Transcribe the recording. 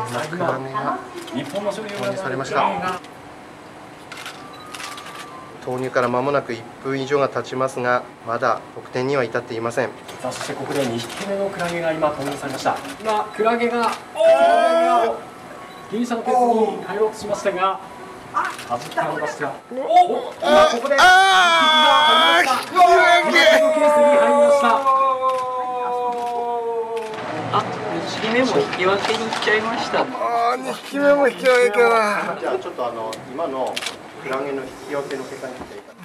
クラゲが日本の勝利投入されました。投入から間もなく1分以上が経ちますが、まだ得点には至っていません。 さあ、そしてここで2匹目のクラゲが今投入されました。今クラゲがギリシャのケースに入ろうとしましたが、弾き離ました。今ここで1匹が入りました。クラゲのケースに入りました。 2匹目も引き分けに行っちゃいました。 2匹目も引き分けかな。じゃあちょっと今のクラゲの引き分けの結果について。